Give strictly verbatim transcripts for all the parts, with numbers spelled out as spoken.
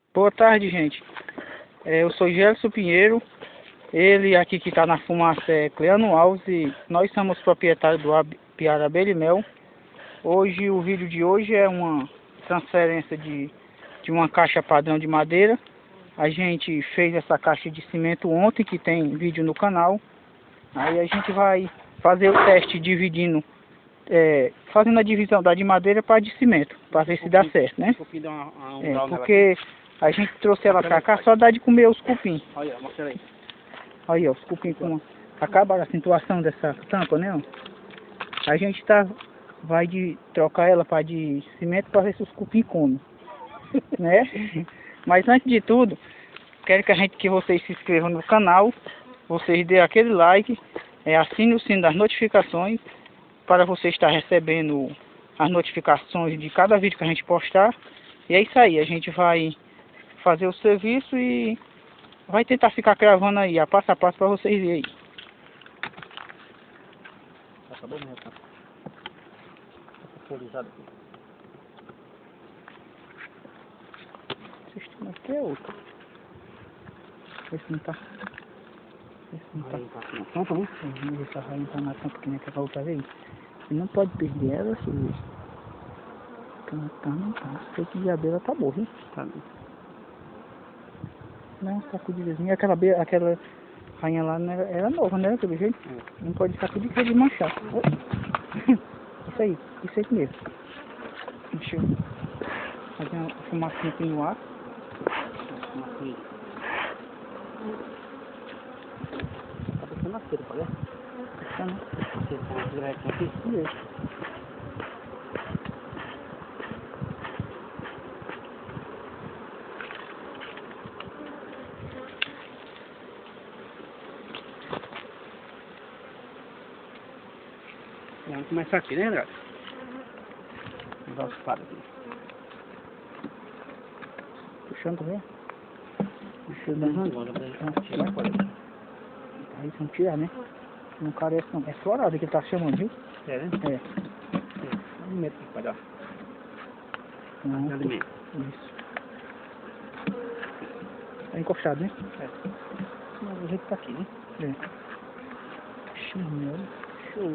Boa tarde, gente. É, eu sou Gelson Pinheiro. Ele aqui que está na fumaça é Cleano Alves e nós somos proprietários do Piara Abelha e Mel. Hoje, o vídeo de hoje é uma transferência de, de uma caixa padrão de madeira. A gente fez essa caixa de cimento ontem, que tem vídeo no canal. Aí a gente vai fazer o teste dividindo, é, fazendo a divisão da de madeira para de cimento, para ver se dá certo, né? É, porque a gente trouxe ela pra cá só dá de comer os cupim. Olha, mostra aí. Aí, ó, os cupim com... Acaba a situação dessa tampa, né? Ó. A gente tá... vai de trocar ela para de cimento para ver se os cupim comem. Né? Mas antes de tudo, quero que a gente que vocês se inscrevam no canal, vocês dêem aquele like, é, assine o sino das notificações para você estar recebendo as notificações de cada vídeo que a gente postar. E é isso aí, a gente vai fazer o serviço e vai tentar ficar gravando aí, a passo a passo para vocês verem aí. Acabou mesmo, tá? Folizado aqui. O sistema aqui é outro. Esse não tá. Esse não tá. Na tampa, né? Vamos ver se a rainha tá na tampa que nem aquela outra vez. Você não pode perder ela, filho. Não tá, não tá. Se fosse de abelha tá bom, viu? Tá bem. Não, sacudidazinha. Aquela, aquela rainha lá não era, era nova, né? Pelo jeito. É. Não pode sacudir que é de manchar. Isso aí, isso aí mesmo. Deixa eu fazer uma fumacinha aqui no ar. Fumacinha. Tá deixando a cera, pode? Tá, né? Você vai virar aqui? Isso mesmo. Vamos começar aqui, né, André? Vamos dar os paros aqui. Puxando, né? Deixa eu dar uma agora pra gente tirar fora. Aí vamos tirar, né? Não carece não. É florada que ele tá chamando, viu? É, né? É. É. Alimento que vai dar. Não, Alimento. isso. Tá encostado, né? É. Mas o jeito tá aqui, né? É. Chinelo. Show.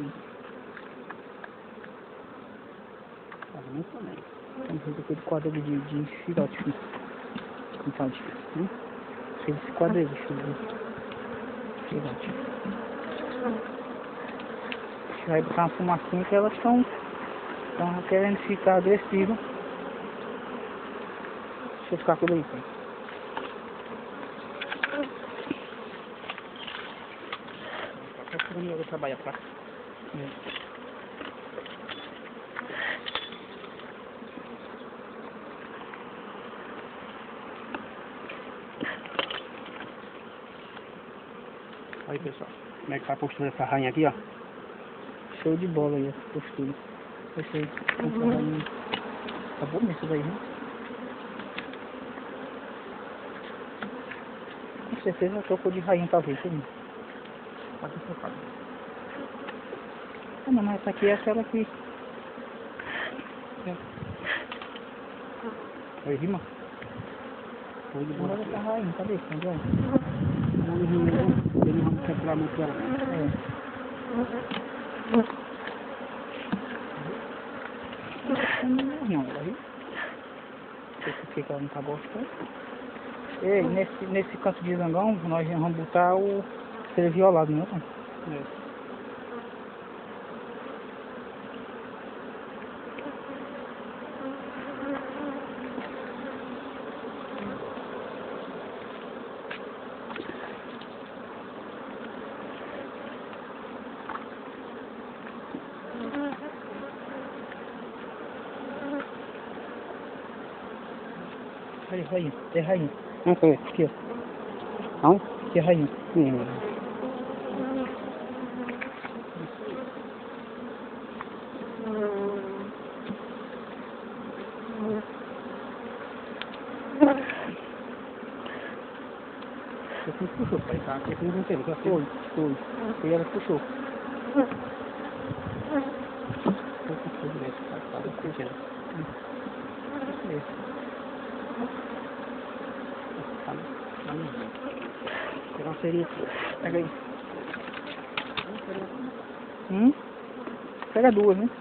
Alimento também. Vamos ver aquele quadro de, de filhote, né? Infante, né? Esse quadro aí, deixa eu ver. Filhote. A gente vai botar uma fumacinha que elas estão estão querendo ficar agressivas. Deixa eu ficar por aí, pai. Tá procurando eu trabalhar pra... É. Aí, pessoal, como é que tá a postura dessa rainha aqui, ó? Show de bola aí essa postura. Esse aí, essa rainha. Tá bom isso daí, né? Com certeza trocou de rainha, talvez, hein? Pode ser trocado. Ah, não, mas essa aqui é aquela que... Oi, rima? Oi, de boa. Olha essa rainha, cadê? Onde é? Não, não, não, não. Ele não vai quebrar muito ela. É. Não, ela viu? Não sei por que ela não tá gostando. E nesse, nesse canto de zangão, nós vamos botar o ser violado, né? É. Aí, rainha, é rainha. Não foi. Aqui, ó. Não? Aqui é rainha. Hum. Você puxou, pai, tá? Você não tem, já Foi, foi. E ela puxou. Foi puxou direto, tá? Tá puxando. Isso mesmo. Tá, vamos ver. Vou pegar uma serinha aqui. Pega aí. Hum? Pega duas, né?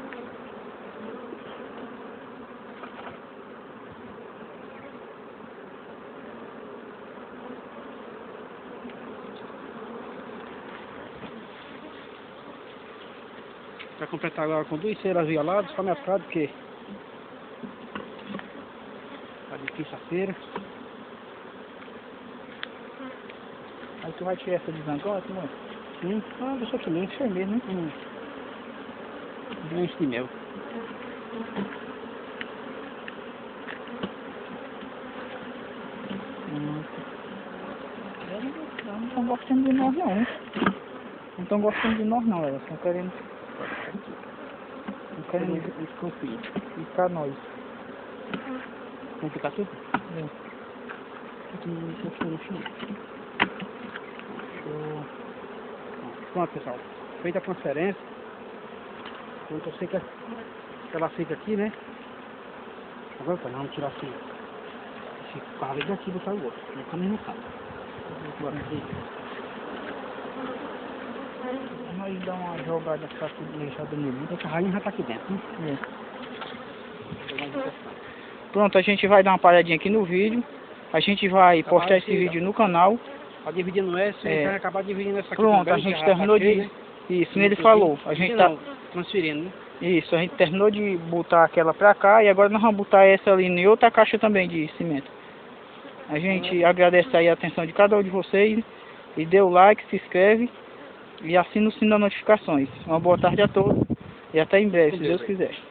Vai completar agora com duas ceras violadas, só mesclado, porque tá difícil a cera. Aí tu vai tirar essa desangota, mano? Hum, ah, deixa aqui mesmo. Deixa aí mesmo, né? Hum. Bilhões de mel. Hum. Elas não estão gostando de nós, não, né? Não estão gostando de nós, não. Elas estão querendo... Não querendo Eles confiam. ficar nós. Vamos ficar tudo? É. Aqui no chão, no chão. Show. Pronto, pessoal. Feita a transferência. Então eu sei que ela fica aqui, né? Agora para não tirar assim. Esse carro daqui e botar o outro. Não tá nem no carro. Nós dá uma jogada pra tudo deixado nele. Essa rainha já tá aqui dentro, né? É. Pronto, a gente vai dar uma paradinha aqui no vídeo. A gente vai Tá postar bom, esse sim, vídeo no canal. Tá dividindo essa e É. vai acabar dividindo essa aqui. Pronto, também, a que gente já terminou tá cheio, de... né? Isso, ele falou. A gente tá... Não, transferindo, né? Isso, a gente terminou de botar aquela pra cá e agora nós vamos botar essa ali em outra caixa também de cimento. A gente agradece aí a atenção de cada um de vocês e dê o like, se inscreve e assina o sino das notificações. Uma boa tarde a todos e até em breve, se Deus quiser.